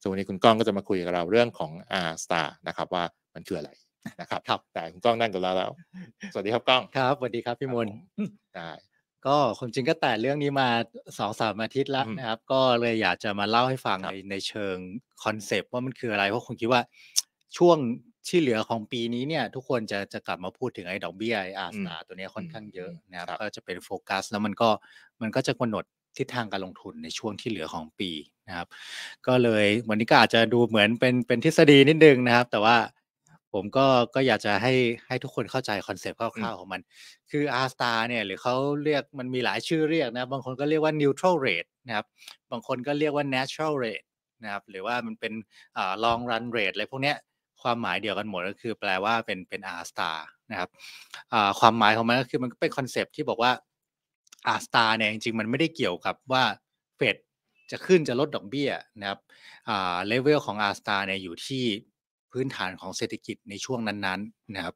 ส่วนวันนี้คุณก้องก็จะมาคุยกับเราเรื่องของ R-Star นะครับว่ามันคืออะไรนะครับครับแต่คุณก้องนั่งกับเราแล้วสวัสดีครับก้องครับสวัสดีครับพี่มนต์ได้ก็ความจริงก็แต่เรื่องนี้มา2-3อาทิตย์แล้วนะครับก็เลยอยากจะมาเล่าให้ฟังในเชิงคอนเซปต์ว่ามันคืออะไรเพราะผมคิดว่าช่วงที่เหลือของปีนี้เนี่ยทุกคนจะกลับมาพูดถึงไอ้ดอกเบี้ยไอ้ R-Star ตัวนี้ค่อนข้างเยอะนะครับก็จะเป็นโฟกัสแล้วมันก็จะกำหนดทิศทางการลงทุนในช่วงที่เหลือของปีนะครับก็เลยวันนี้ก็อาจจะดูเหมือนเป็นทฤษฎีนิดนึงนะครับแต่ว่าผมก็อยากจะให้ทุกคนเข้าใจคอนเซปต์คร่าวๆของมันคือ R-Star เนี่ยหรือเขาเรียกมันมีหลายชื่อเรียกนะบางคนก็เรียกว่า neutral rate นะครับบางคนก็เรียกว่า natural rate นะครับหรือว่ามันเป็นlong run rate อะไรพวกเนี้ยความหมายเดียวกันหมดก็คือแปลว่าเป็น R-Star นะครับความหมายของมันก็คือมันก็เป็นคอนเซปต์ที่บอกว่า R-Star เนี่ยจริงๆมันไม่ได้เกี่ยวกับว่าเฟดจะขึ้นจะลดดอกเบี้ยนะครับlevel ของ R-Star เนี่ยอยู่ที่พื้นฐานของเศรษฐกิจในช่วงนั้นๆนะครับ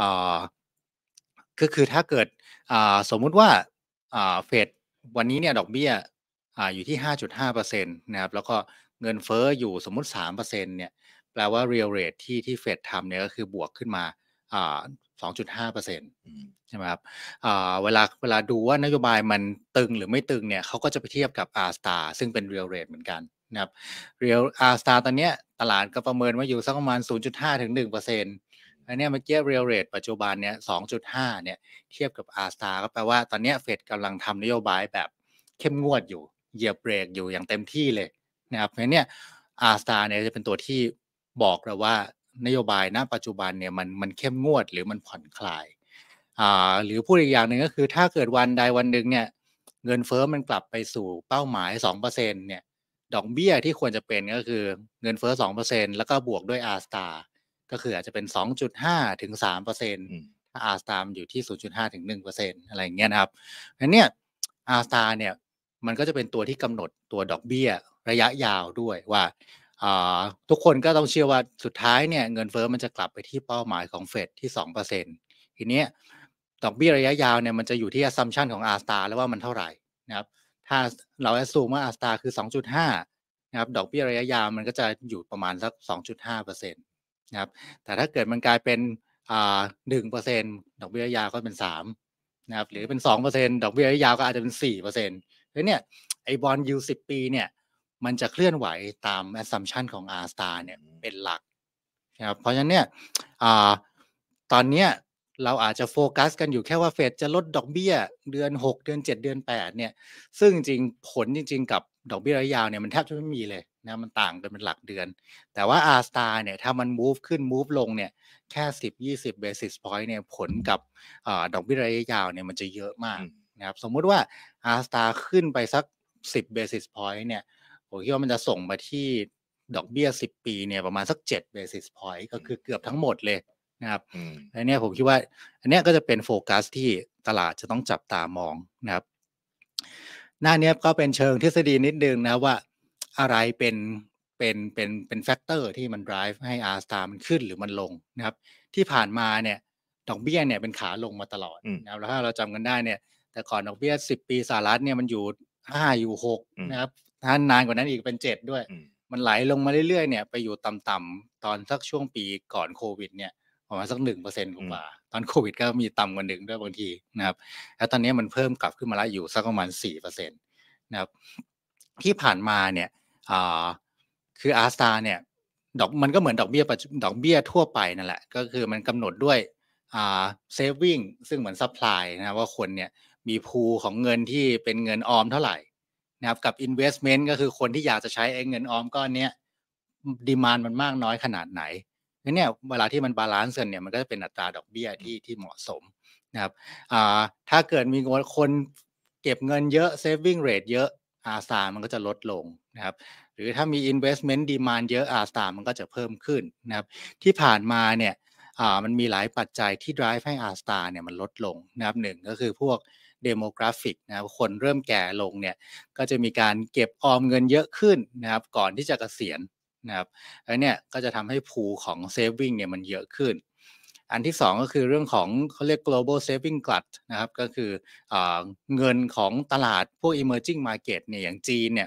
ก็คือถ้าเกิดสมมุติว่าเฟดวันนี้เนี่ยดอกเบี้ยอยู่ที่ 5.5% นะครับแล้วก็เงินเฟ้ออยู่สมมุติ 3% เนี่ยแปลว่า real rate ที่เฟดทำเนี่ยก็คือบวกขึ้นมา2.5%ใช่ไหมครับเวลาดูว่านโยบายมันตึงหรือไม่ตึงเนี่ยเขาก็จะไปเทียบกับ R-Star ซึ่งเป็น real rate เหมือนกันนะครับ real R-Star ตอนเนี้ยตลาดก็ประเมินว่าอยู่สักประมาณ 0.5 ถึง 1%อันเนี้ยเมื่อกี้ real rate ปัจจุบันเนี่ย 2.5 เนี่ยเทียบกับ R-Star ก็แปลว่าตอนเนี้ยเฟดกำลังทำนโยบายแบบเข้มงวดอยู่เหยียบเบรกอยู่อย่างเต็มที่เลยนะครับเพราะฉะนั้นเนี่ย R-Star เนี่ยจะเป็นตัวที่บอกเราว่านโยบายณปัจจุบันเนี่ยมันเข้มงวดหรือมันผ่อนคลายหรือพูดอีกอย่างหนึ่งก็คือถ้าเกิดวันใดวันหนึ่งเนี่ยเงินเฟ้อมันกลับไปสู่เป้าหมาย 2% เนี่ยดอกเบี้ยที่ควรจะเป็นก็คือเงินเฟ้อ 2% แล้วก็บวกด้วย R-Star ก็คืออาจจะเป็น 2.5 ถึง 3% ถ้า R-Star มันอยู่ที่ 0.5 ถึง 1% อะไรอย่างเงี้ยนะครับงั้นเนี่ย R-Star เนี่ยมันก็จะเป็นตัวที่กำหนดตัวดอกเบี้ยระยะยาวด้วยว่าทุกคนก็ต้องเชื่อว่าสุดท้ายเนี่ยเงินเฟ้อมันจะกลับไปที่เป้าหมายของเฟดที่ 2% ทีเนี้ยดอกเบี้ยระยะยาวเนี่ยมันจะอยู่ที่ assumption ของ R-Star แล้วว่ามันเท่าไหร่นะครับถ้าเรา assume ว่า R-Star คือ 2.5 นะครับดอกเบี้ยระยะยาวมันก็จะอยู่ประมาณสัก 2.5% นะครับแต่ถ้าเกิดมันกลายเป็น1% ดอกเบี้ยระยะยาวก็เป็น3นะครับหรือเป็น 2% ดอกเบี้ยระยะยาวก็อาจจะเป็น 4% แล้วเนี่ยไอ้ bond yield 10 ปีเนี่ยมันจะเคลื่อนไหวตาม assumption ของ R-Star เนี่ยเป็นหลักนะครับเพราะฉะนั้นเนี่ยตอนเนี้ยเราอาจจะโฟกัสกันอยู่แค่ว่าเฟดจะลดดอกเบี้ยเดือน6เดือน7เดือน8เนี่ยซึ่งจริงๆผลจริงๆกับดอกเบี้ยระยะยาวเนี่ยมันแทบจะไม่มีเลยนะมันต่างกันเป็นหลักเดือนแต่ว่า R-Star เนี่ยถ้ามัน move ขึ้น move ลงเนี่ยแค่10-20 basis point เนี่ยผลกับดอกเบี้ยระยะยาวเนี่ยมันจะเยอะมากนะครับสมมุติว่า R-Star ขึ้นไปสัก10 basis point เนี่ยผมคิดว่ามันจะส่งมาที่ดอกเบี้ย10 ปีเนี่ยประมาณสัก7 basis point ก็คือเกือบทั้งหมดเลยนะครับอันนี้ผมคิดว่าอันนี้ก็จะเป็นโฟกัสที่ตลาดจะต้องจับตามองนะครับหน้านี้ก็เป็นเชิงทฤษฎีนิดนึงนะว่าอะไรเป็นแฟกเตอร์ที่มัน drive ให้ R-Star มันขึ้นหรือมันลงนะครับที่ผ่านมาเนี่ยดอกเบี้ยเนี่ยเป็นขาลงมาตลอดนะครับแล้วถ้าเราจำกันได้เนี่ยแต่ก่อนดอกเบี้ย10 ปีสหรัฐเนี่ยมันอยู่5อยู่6นะครับถ้านานกว่านั้นอีกเป็น7ด้วยมันไหลลงมาเรื่อยๆเนี่ยไปอยู่ต่ำๆตอนสักช่วงปีก่อนโควิดเนี่ยประมาณสัก 1% กว่าตอนโควิดก็มีต่ำกว่า1ด้วยบางทีนะครับแล้วตอนนี้มันเพิ่มกลับขึ้นมาแล้วอยู่สักประมาณ 4% นะครับที่ผ่านมาเนี่ยคือ R-Star เนี่ยมันก็เหมือนดอกเบี้ยทั่วไปนั่นแหละก็คือมันกำหนดด้วยsaving ซึ่งเหมือน supply นะว่าคนเนี่ยมีพูลของเงินที่เป็นเงินออมเท่าไหร่นะครับกับ investment ก็คือคนที่อยากจะใช้เงินออมก้อนนี้ดีมานด์มันมากน้อยขนาดไหนเนี่ยเวลาที่มันบาลานซ์กันเนี่ยมันก็จะเป็นอัตราดอกเบี้ยที่เหมาะสมนะครับถ้าเกิดมีคนเก็บเงินเยอะ saving rate เยอะ R-Star มันก็จะลดลงนะครับหรือถ้ามี investment demand เยอะ R-Star มันก็จะเพิ่มขึ้นนะครับที่ผ่านมาเนี่ยมันมีหลายปัจจัยที่ drive ให้ R-Star เนี่ยมันลดลงนะครับหนึ่งก็คือพวก demographic นะครับคนเริ่มแก่ลงเนี่ยก็จะมีการเก็บออมเงินเยอะขึ้นนะครับก่อนที่จะเกษียณนะครับแล้วเนี่ยก็จะทำให้พูลของ saving เนี่ยมันเยอะขึ้นอันที่สองก็คือเรื่องของเขาเรียก global saving glut นะครับก็คือเงินของตลาดพวก emerging market เนี่ยอย่างจีนเนี่ย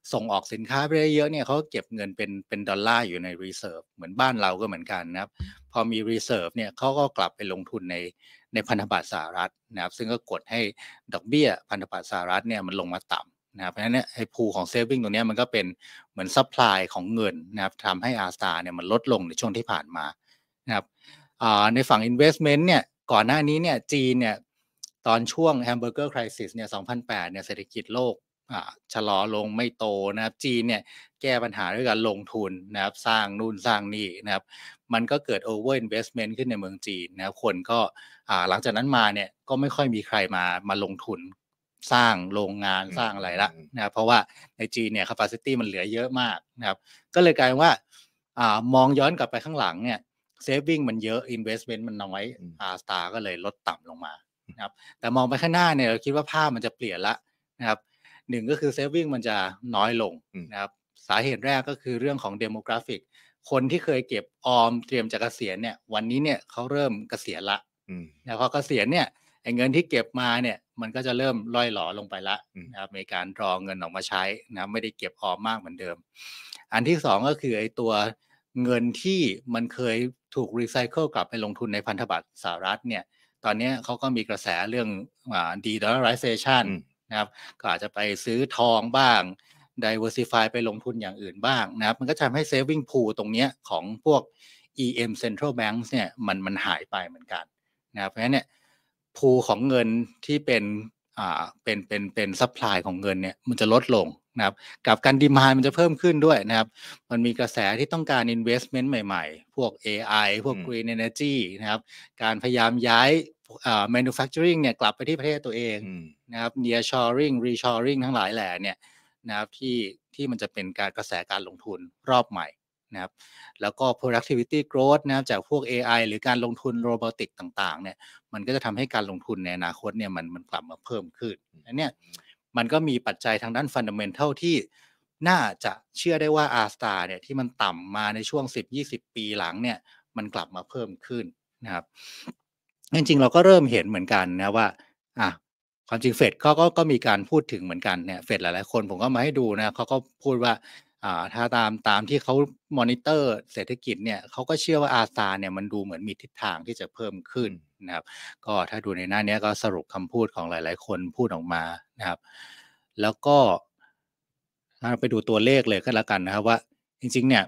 ส่งออกสินค้าไปได้เยอะเนี่ยเขาก็เก็บเงินเป็นดอลลาร์อยู่ใน reserve เหมือนบ้านเราก็เหมือนกันนะครับพอมี reserve เนี่ยเขาก็กลับไปลงทุนในพันธบัตรสหรัฐนะครับซึ่งก็กดให้ดอกเบี้ยพันธบัตรสหรัฐเนี่ยมันลงมาต่ำนะครับเพราะฉะนั้นเนี่ยไอ้ pool ของ saving ตรงเนี้ยมันก็เป็นเหมือน supply ของเงินนะครับทำให้ R-star เนี่ยมันลดลงในช่วงที่ผ่านมานะครับในฝั่ง investment เนี่ยก่อนหน้านี้เนี่ยจีนเนี่ยตอนช่วง hamburger crisis เนี่ย2008เนี่ยเศรษฐกิจโลกชะลอลงไม่โตนะครับจีนเนี่ยแก้ปัญหาด้วยการลงทุนนะครับสร้างนู่นสร้างนี่นะครับมันก็เกิด over investment ขึ้นในเมืองจีนนะครับคนก็หลังจากนั้นมาเนี่ยก็ไม่ค่อยมีใครมาลงทุนสร้างโรงงานสร้างอะไรละนะครับเพราะว่าในจีนเนี่ย capacity มันเหลือเยอะมากนะครับก็เลยกลายว่ามองย้อนกลับไปข้างหลังเนี่ย saving มันเยอะ investment มันน้อยR-star ก็เลยลดต่ำลงมานะครับแต่มองไปข้างหน้าเนี่ยเราคิดว่าภาพมันจะเปลี่ยนละนะครับหนึ่งก็คือ saving มันจะน้อยลงนะครับสาเหตุแรกก็คือเรื่องของ demographic คนที่เคยเก็บออมเตรียมจะเกษียณเนี่ยวันนี้เนี่ยเขาเริ่มเกษียณละนะพอเกษียณเนี่ยไอ้เงินที่เก็บมาเนี่ยมันก็จะเริ่มล่อยหลอลงไปละนะครับมีการรอเงินออกมาใช้นะไม่ได้เก็บออมมากเหมือนเดิมอันที่สองก็คือไอ้ตัวเงินที่มันเคยถูกรีไซเคิลกลับไปลงทุนในพันธบัตรสหรัฐเนี่ยตอนนี้เขาก็มีกระแสเรื่องde-dollarization นะครับก็อาจจะไปซื้อทองบ้าง diversify ไปลงทุนอย่างอื่นบ้างนะครับมันก็ทำให้ saving pool ตรงนี้ของพวก EM Central Banks เนี่ยมันหายไปเหมือนกันนะครับเพราะฉะนั้นเนี่ย pool ของเงินที่เป็นซัพพลายของเงินเนี่ยมันจะลดลงนะครับกับการดีมานด์มันจะเพิ่มขึ้นด้วยนะครับมันมีกระแสที่ต้องการ investment ใหม่ๆพวก AI พวก green energy นะครับการพยายามย้ายmanufacturing เนี่ยกลับไปที่ประเทศตัวเองนะครับ nearshoring reshoring ทั้งหลายแหล่เนี่ยนะครับที่มันจะเป็นการกระแสการลงทุนรอบใหม่นะครับแล้วก็ productivity growth นะครับจากพวก AI หรือการลงทุนโรบอติกต่างๆเนี่ยมันก็จะทำให้การลงทุนในอนาคตเนี่ยมันกลับมาเพิ่มขึ้นอันเนี้ยมันก็มีปัจจัยทางด้าน fundamental ที่น่าจะเชื่อได้ว่า R-star เนี่ยที่มันต่ำมาในช่วง 10-20 ปีหลังเนี่ยมันกลับมาเพิ่มขึ้นนะครับจริงๆเราก็เริ่มเห็นเหมือนกันนะว่าความจริงเฟดก็มีการพูดถึงเหมือนกันเนี่ยเฟดหลายๆคนผมก็มาให้ดูนะเขาก็พูดว่าถ้าตามที่เขามอนิเตอร์เศรษฐกิจเนี่ยเขาก็เชื่อว่า R-star เนี่ยมันดูเหมือนมีทิศทางที่จะเพิ่มขึ้นนะครับก็ถ้าดูในหน้านี้ก็สรุปคำพูดของหลายๆคนพูดออกมานะครับแล้วก็ไปดูตัวเลขเลยก็แล้วกันนะครับว่าจริงๆเนี่ย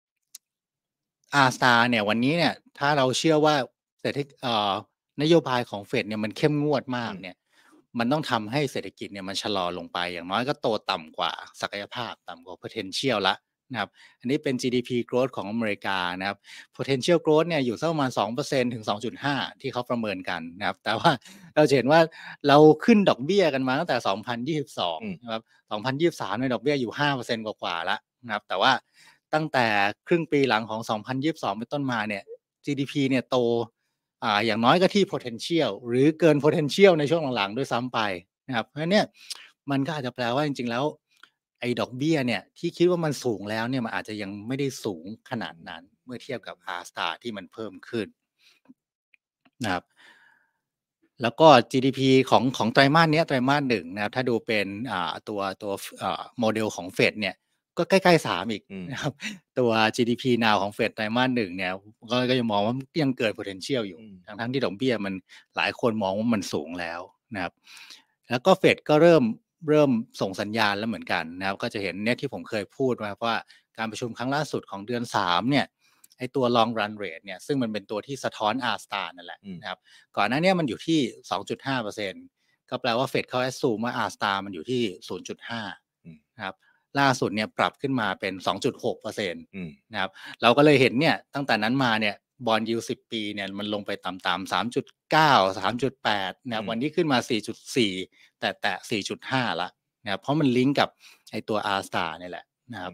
R-star เนี่ยวันนี้เนี่ยถ้าเราเชื่อว่าเศรษฐกิจนโยบายของเฟดเนี่ยมันเข้มงวดมากเนี่ยมันต้องทำให้เศรษฐกิจเนี่ยมันชะลอลงไปอย่างน้อยก็โตต่ำกว่าศักยภาพต่ำกว่า potential ละนะครับอันนี้เป็น GDP growth ของอเมริกานะครับ potential growth เนี่ยอยู่สักประมาณ 2% ถึง 2.5 ที่เขาประเมินกันนะครับแต่ว่าเราเห็นว่าเราขึ้นดอกเบี้ยกันมาตั้งแต่2022นะครับ2023เนี่ยดอกเบี้ยอยู่ 5% กว่าๆแล้วนะครับแต่ว่าตั้งแต่ครึ่งปีหลังของ2022เป็นต้นมาเนี่ย GDP เนี่ยโตอย่างน้อยก็ที่ potential หรือเกิน potential ในช่วงหลังๆด้วยซ้ำไปนะครับเพราะฉะนั้นเนี่ยมันก็อาจจะแปลว่าจริงๆแล้วไอ้ดอกเบี้ยเนี่ยที่คิดว่ามันสูงแล้วเนี่ยมันอาจจะยังไม่ได้สูงขนาดนั้นเมื่อเทียบกับ R-star ที่มันเพิ่มขึ้นนะครับแล้วก็ GDP ของไตรมาสเนี้ยไตรมาส1นะครับถ้าดูเป็นตัวโมเดลของเฟดเนี่ยก็ใกล้ๆ3อีกนะครับตัว GDP now ของเฟดไตรมาส1เนี่ยก็ยังมองว่ายังเกิน potential อยู่ทั้งที่ดอกเบี้ยมันหลายคนมองว่ามันสูงแล้วนะครับแล้วก็เฟดก็เริ่มส่งสัญญาณแล้วเหมือนกันนะครับก็จะเห็นเนี่ยที่ผมเคยพูดว่าการประชุมครั้งล่าสุดของเดือน3เนี่ยไอ้ตัว long run rate เนี่ยซึ่งมันเป็นตัวที่สะท้อน R-star นั่นแหละนะครับก่อนหน้านี้มันอยู่ที่ 2.5% ก็แปลว่าเฟดเขา assume ว่า R-star มันอยู่ที่ 0.5 นะครับล่าสุดเนี่ยปรับขึ้นมาเป็น 2.6% นะครับเราก็เลยเห็นเนี่ยตั้งแต่นั้นมาเนี่ยบอนด์ยิลด์10 ปีเนี่ยมันลงไปต่ำๆ 3.9 3.8 นะครับวันนี้ขึ้นมา 4.4 แต่ 4.5 ละนะครับเพราะมันลิงก์กับไอ้ตัว R-star นี่แหละนะครับ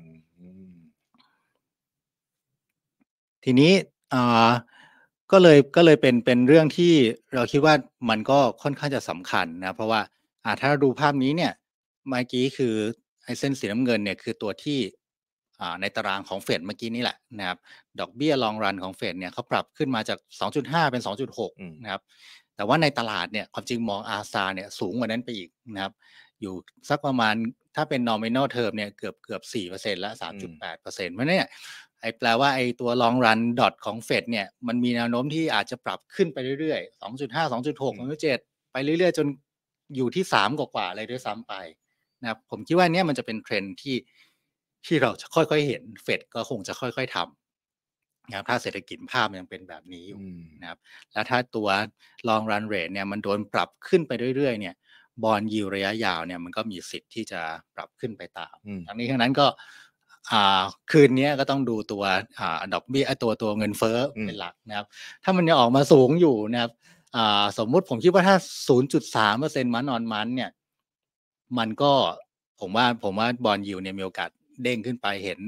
ทีนี้ก็เลยเป็นเรื่องที่เราคิดว่ามันก็ค่อนข้างจะสำคัญนะเพราะว่าถ้าเราดูภาพนี้เนี่ยเมื่อกี้คือไอ้เส้นสีน้ำเงินเนี่ยคือตัวที่ในตารางของเฟดเมื่อกี้นี่แหละนะครับดอกเบี้ย long run ของเฟดเนี่ยเขาปรับขึ้นมาจาก 2.5 เป็น 2.6 นะครับแต่ว่าในตลาดเนี่ยความจริงมอง r-star เนี่ยสูงกว่านั้นไปอีกนะครับอยู่สักประมาณถ้าเป็น nominal term เนี่ยเกือบ 4% แล้ว 3.8% เพราะฉะนั้นเนี่ยแปลว่าไอ้ตัว long run dot ของเฟดเนี่ยมันมีแนวโน้มที่อาจจะปรับขึ้นไปเรื่อยๆ 2.5 2.6 2.7 ไปเรื่อยๆจนอยู่ที่3กว่าๆเลยด้วยซ้ำไปนะครับผมคิดว่าเนี่ยมันจะเป็นเทรนด์ที่เราจะค่อยๆเห็นเฟดก็คงจะค่อยๆทำนะครับถ้าเศรษฐกิจภาพยังเป็นแบบนี้อยู่นะครับแล้วถ้าตัว long run rate เนี่ยมันโดนปรับขึ้นไปเรื่อยๆเนี่ยบอนด์ยิลด์ระยะยาวเนี่ยมันก็มีสิทธิ์ที่จะปรับขึ้นไปตามทั้งนี้ทั้งนั้นก็คืนนี้ก็ต้องดูตัวดอกเบี้ยตัวเงินเฟ้อเป็นหลักนะครับถ้ามันยังออกมาสูงอยู่นะครับสมมุติผมคิดว่าถ้า 0.3% month on month เนี่ยมันก็ผมว่าบอนด์ยิลด์เนี่ยมีโอกาสเด้งขึ้นไปเห็น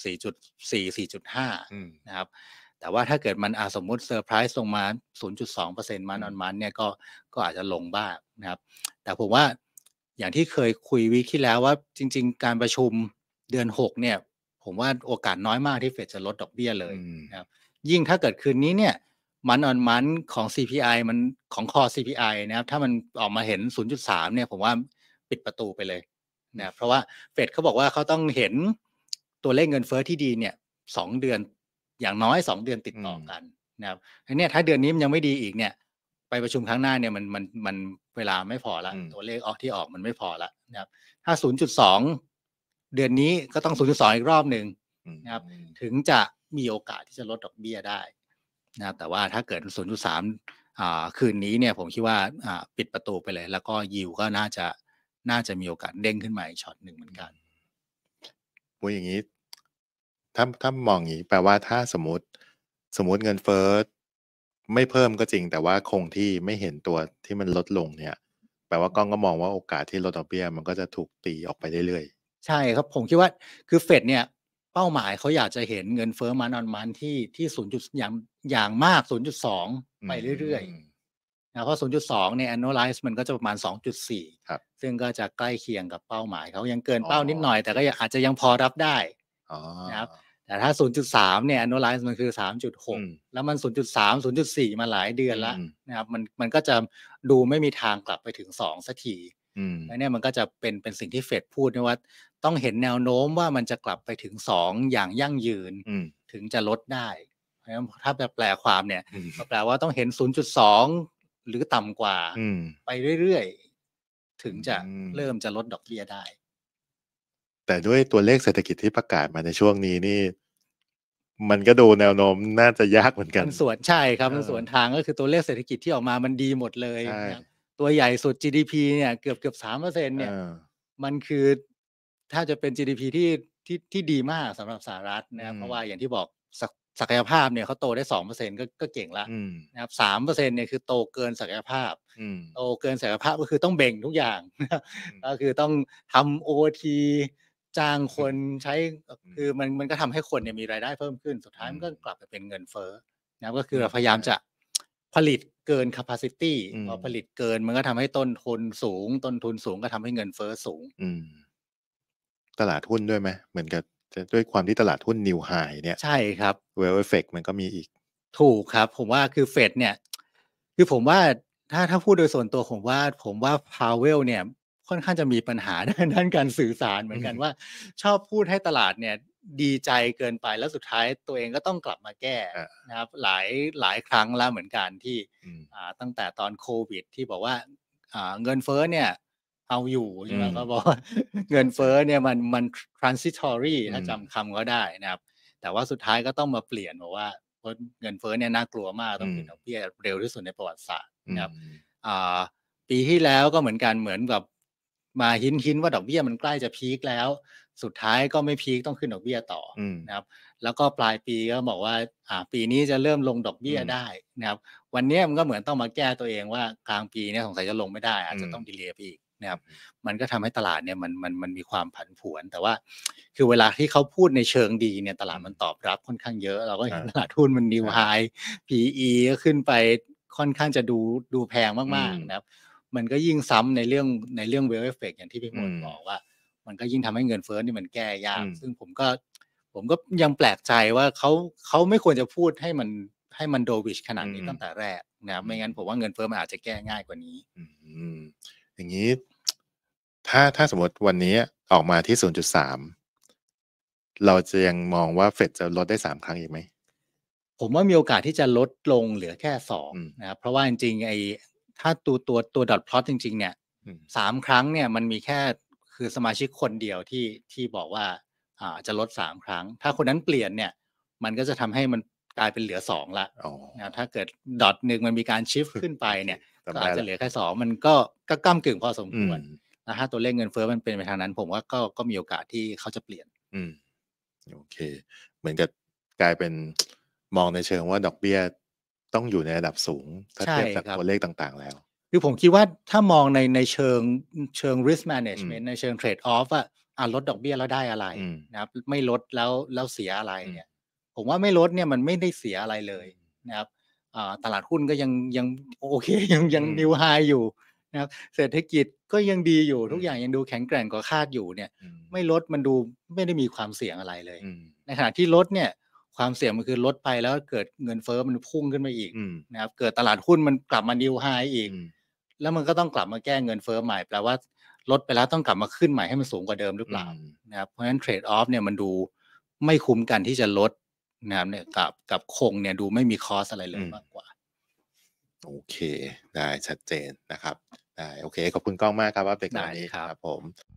4.4 4.5 นะครับแต่ว่าถ้าเกิดมันสมมุติเซอร์ไพรส์ลงมา 0.2% month on month เนี่ยก็อาจจะลงบ้างนะครับแต่ผมว่าอย่างที่เคยคุยวีคที่แล้วว่าจริงๆการประชุมเดือน6เนี่ยผมว่าโอกาสน้อยมากที่เฟดจะลดดอกเบี้ยเลยนะครับยิ่งถ้าเกิดคืนนี้เนี่ยmonth on month ของ CPI มันของ core CPI นะครับถ้ามันออกมาเห็น 0.3 เนี่ยผมว่าปิดประตูไปเลยนะเพราะว่าเฟดเขาบอกว่าเขาต้องเห็นตัวเลขเงินเฟ้อที่ดีเนี่ย2 เดือนอย่างน้อย2 เดือนติดต่อกันนะครับเนี่ยถ้าเดือนนี้มันยังไม่ดีอีกเนี่ยไปประชุมครั้งหน้าเนี่ยมันเวลาไม่พอละตัวเลขที่ออกมันไม่พอละนะครับถ้า 0.2 เดือนนี้ก็ต้อง 0.2 อีกรอบหนึ่งนะครับถึงจะมีโอกาสที่จะลดดอกเบี้ยได้นะครับแต่ว่าถ้าเกิด 0.3 คืนนี้เนี่ยผมคิดว่าปิดประตูไปเลยแล้วก็ยิวก็น่าจะมีโอกาสเด้งขึ้นมาอีกช็อตหนึ่งเหมือนกันพูดอย่างนี้ถ้ามองอย่างนี้แปลว่าถ้าสมมติเงินเฟ้อไม่เพิ่มก็จริงแต่ว่าคงที่ไม่เห็นตัวที่มันลดลงเนี่ยแปลว่ากล้องก็มองว่าโอกาสที่ลดดอกเบี้ยมันก็จะถูกตีออกไปเรื่อยๆใช่ครับผมคิดว่าคือเฟดเนี่ยเป้าหมายเขาอยากจะเห็นเงินเฟ้อมันออนมันที่อย่างมาก 0.2 ไปเรื่อยๆนะเพราะ 0.2 เนี่ย annualize มันก็จะประมาณ 2.4 ครับซึ่งก็จะใกล้เคียงกับเป้าหมายเขายังเกินเป้านิดหน่อยแต่ก็อาจจะยังพอรับได้นะครับแต่ถ้า 0.3 เนี่ย annualize มันคือ 3.6 แล้วมัน 0.3 0.4 มาหลายเดือนแล้วนะครับมันก็จะดูไม่มีทางกลับไปถึง2สักทีแล้วเนี่ยมันก็จะเป็นสิ่งที่เฟดพูดนะว่าต้องเห็นแนวโน้มว่ามันจะกลับไปถึง2อย่างยั่งยืนถึงจะลดได้เพราะฉะนั้นถ้าแปลความเนี่ยก็แปลว่าต้องเห็น 0.2 หรือต่ำกว่าไปเรื่อยๆถึงจะเริ่มจะลดดอกเบี้ยได้แต่ด้วยตัวเลขเศรษฐกิจที่ประกาศมาในช่วงนี้นี่มันก็ดูแนวโน้มน่าจะยากเหมือนกันมันสวนใช่ครับมันสวนทางก็คือตัวเลขเศรษฐกิจที่ออกมามันดีหมดเลยนะตัวใหญ่สุด GDP เนี่ยเกือบ 3% เนี่ยมันคือถ้าจะเป็น GDP ที่ดีมากสำหรับสหรัฐนะครับเพราะว่าอย่างที่บอกศักยภาพเนี่ยเขาโตได้ 2% ก็เก่งแล้วนะครับ 3% เนี่ยคือโตเกินศักยภาพโตเกินศักยภาพก็คือต้องเบ่งทุกอย่างก็คือต้องทำ OT จ้างคนใช้คือมันก็ทำให้คนเนี่ยมีรายได้เพิ่มขึ้นสุดท้ายมันก็กลับไปเป็นเงินเฟ้อนะก็คือเราพยายามจะผลิตเกิน capacity พอผลิตเกินมันก็ทำให้ต้นทุนสูงก็ทำให้เงินเฟ้อสูงตลาดหุ้นด้วยไหมเหมือนกับด้วยความที่ตลาดหุ้น New High เนี่ยใช่ครับ Well Effect มันก็มีอีกถูกครับผมว่าคือเฟดเนี่ยคือผมว่าถ้าพูดโดยส่วนตัวผมว่าพาวเวลเนี่ยค่อนข้างจะมีปัญหาด้านการสื่อสารเหมือนกันว่าชอบพูดให้ตลาดเนี่ยดีใจเกินไปแล้วสุดท้ายตัวเองก็ต้องกลับมาแก้นะครับหลายครั้งแล้วเหมือนกันที่ตั้งแต่ตอนโควิดที่บอกว่าเงินเฟ้อเนี่ยเอาอยู่ใช่ไหมก็บอกเงินเฟ้อเนี่ยมัน transitory ถ้าจำคำก็ได้นะครับแต่ว่าสุดท้ายก็ต้องมาเปลี่ยนบอกว่าเพราะเงินเฟ้อเนี่ยน่ากลัวมากต้องขึ้นดอกเบี้ยเร็วที่สุดในประวัติศาสตร์นะครับปีที่แล้วก็เหมือนกับมาหินว่าดอกเบี้ยมันใกล้จะพีคแล้วสุดท้ายก็ไม่พีคต้องขึ้นดอกเบี้ยต่อนะครับแล้วก็ปลายปีก็บอกว่าปีนี้จะเริ่มลงดอกเบี้ยได้นะครับวันนี้มันก็เหมือนต้องมาแก้ตัวเองว่ากลางปีนี้สงสัยจะลงไม่ได้อาจจะต้องดีเลย์ไปอีกนะครับมันก็ทำให้ตลาดเนี่ยมันมีความผันผวนแต่ว่าคือเวลาที่เขาพูดในเชิงดีเนี่ยตลาดมันตอบรับค่อนข้างเยอะเราก็เห็นตลาดหุ้นมันนิวไฮ PE ก็ขึ้นไปค่อนข้างจะดูแพงมากๆนะครับมันก็ยิ่งซ้ำในเรื่อง Wealth Effect อย่างที่พี่มนบอกว่ามันก็ยิ่งทำให้เงินเฟ้อนี่มันแก้ยากซึ่งผมก็ยังแปลกใจว่าเขาไม่ควรจะพูดให้มันโดวิชขนาดนี้ตั้งแต่แรกนะครับไม่งั้นผมว่าเงินเฟ้อมันอาจจะแก้ง่ายกว่านี้อย่างนี้ถ้าสมมติวันนี้ออกมาที่ 0.3 เราจะยังมองว่าเฟดจะลดได้3ครั้งอีกไหมผมว่ามีโอกาสที่จะลดลงเหลือแค่2นะครับเพราะว่าจริงๆถ้าตัวดอทพลอตจริงๆเนี่ย3ครั้งเนี่ยมันมีแค่คือสมาชิกคนเดียวที่บอกว่าจะลด3ครั้งถ้าคนนั้นเปลี่ยนเนี่ยมันก็จะทำให้มันกลายเป็นเหลือ2ละนะถ้าเกิดดอทหนึ่งมันมีการชิฟขึ้นไปเนี่ยก็อาจจะเหลือแค่2มันก็ก้ำกึ่งพอสมควรนะถ้าตัวเลขเงินเฟ้อมันเป็นไปทางนั้นผมว่าก็มีโอกาสที่เขาจะเปลี่ยนโอเคเหมือนกับกลายเป็นมองในเชิงว่าดอกเบี้ยต้องอยู่ในระดับสูงถ้าเทียบจากตัวเลขต่างๆแล้วคือผมคิดว่าถ้ามองในเชิง risk management ในเชิง trade off ลดดอกเบี้ยแล้วได้อะไรนะครับไม่ลดแล้วเสียอะไรเนี่ยผมว่าไม่ลดเนี่ยมันไม่ได้เสียอะไรเลยนะครับตลาดหุ้นก็ยังโอเคยัง new high อยู่นะครับเศรษฐกิจก็ยังดีอยู่ทุกอย่างยังดูแข็งแกร่งกว่าคาดอยู่เนี่ยไม่ลดมันดูไม่ได้มีความเสี่ยงอะไรเลยในขณะที่ลดเนี่ยความเสี่ยงมันคือลดไปแล้วเกิดเงินเฟ้อมันพุ่งขึ้นมาอีกนะครับเกิดตลาดหุ้นมันกลับมา new high อีกแล้วมันก็ต้องกลับมาแก้เงินเฟ้อใหม่แปลว่าลดไปแล้วต้องกลับมาขึ้นใหม่ให้มันสูงกว่าเดิมหรือเปล่านะครับเพราะฉะนั้นเทรดออฟเนี่ยมันดูไม่คุ้มกันที่จะลดนะครับเนี่ยกับคงเนี่ยดูไม่มีคอสอะไรเลยมากกว่าโอเคได้ชัดเจนนะครับได้โอเคขอบคุณก้องมากครับว่าเป็นวันนี้ครับผม